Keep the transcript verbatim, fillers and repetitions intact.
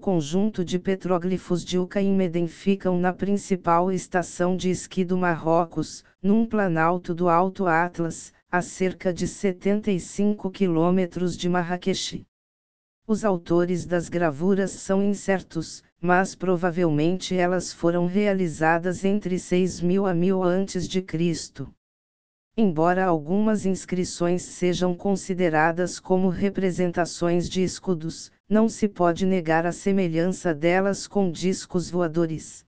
conjunto de petróglifos de Ucaim-Medem ficam na principal estação de esqui do Marrocos, num planalto do Alto Atlas, a cerca de setenta e cinco quilômetros de Marrakech. Os autores das gravuras são incertos, mas provavelmente elas foram realizadas entre seis mil a mil antes de Cristo. Embora algumas inscrições sejam consideradas como representações de escudos, não se pode negar a semelhança delas com discos voadores.